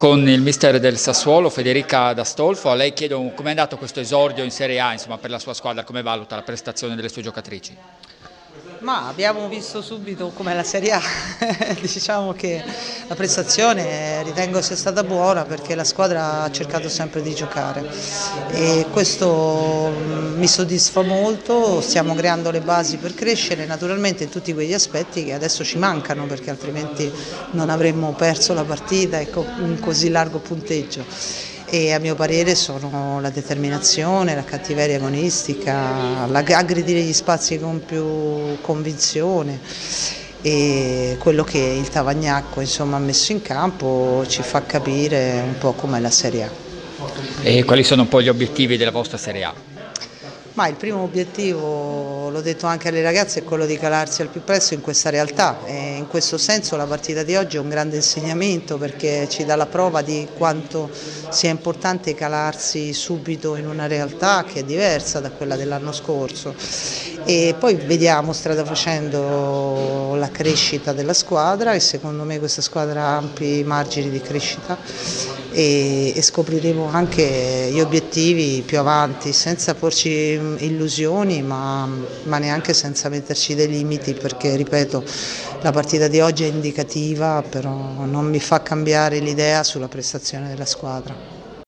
con il mister del Sassuolo, Federica D'Astolfo. A lei chiedo come è andato questo esordio in Serie A, insomma, per la sua squadra, come valuta la prestazione delle sue giocatrici? Ma abbiamo visto subito com'è la Serie A, diciamo che la prestazione ritengo sia stata buona perché la squadra ha cercato sempre di giocare e questo mi soddisfa molto, stiamo creando le basi per crescere naturalmente in tutti quegli aspetti che adesso ci mancano perché altrimenti non avremmo perso la partita e con un così largo punteggio. E a mio parere sono la determinazione, la cattiveria agonistica, aggredire gli spazi con più convinzione e quello che il Tavagnacco insomma, ha messo in campo ci fa capire un po' com'è la Serie A. E quali sono un po' gli obiettivi della vostra Serie A? Ma il primo obiettivo, l'ho detto anche alle ragazze, è quello di calarsi al più presto in questa realtà e in questo senso la partita di oggi è un grande insegnamento perché ci dà la prova di quanto sia importante calarsi subito in una realtà che è diversa da quella dell'anno scorso e poi vediamo strada facendo la crescita della squadra e secondo me questa squadra ha ampi margini di crescita e scopriremo anche gli obiettivi più avanti senza porci illusioni ma neanche senza metterci dei limiti perché ripeto la partita di oggi è indicativa però non mi fa cambiare l'idea sulla prestazione della squadra.